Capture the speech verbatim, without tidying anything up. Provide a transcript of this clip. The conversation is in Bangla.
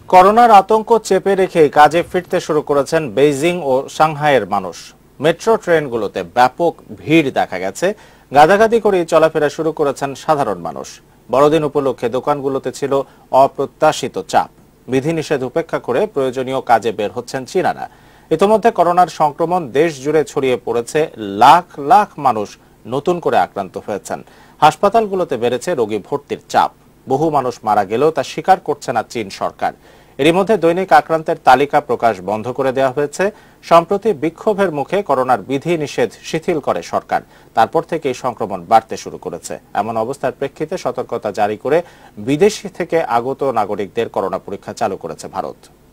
করোনার আতঙ্ক চেপে রেখে কাজে ফিরতে শুরু করেছেন বেইজিং ও সাংহাইয়ের মানুষ। মেট্রো ট্রেনগুলোতে ব্যাপক ভিড় দেখা গেছে। গাদাগাদি করে চলাফেরা শুরু করেছেন সাধারণ মানুষ। বড়দিন উপলক্ষে দোকানগুলোতে ছিল অপ্রত্যাশিত চাপ। বিধিনিষেধ উপেক্ষা করে প্রয়োজনীয় কাজে বের হচ্ছেন চীনারা। ইতোমধ্যে করোনার সংক্রমণ দেশ জুড়ে ছড়িয়ে পড়েছে। লাখ লাখ মানুষ নতুন করে আক্রান্ত হয়েছেন। হাসপাতালগুলোতে বেড়েছে রোগী ভর্তির চাপ। বহু মানুষ মারা গেলেও তা স্বীকার করছে না চীন সরকার। এরই মধ্যে দৈনিক আক্রান্তের তালিকা প্রকাশ বন্ধ করে দেওয়া হয়েছে। সম্প্রতি বিক্ষোভের মুখে করোনার বিধি নিষেধ শিথিল করে সরকার। তারপর থেকেই সংক্রমণ বাড়তে শুরু করেছে। এমন অবস্থার প্রেক্ষিতে সতর্কতা জারি করে বিদেশি থেকে আগত নাগরিকদের করোনা পরীক্ষা চালু করেছে ভারত।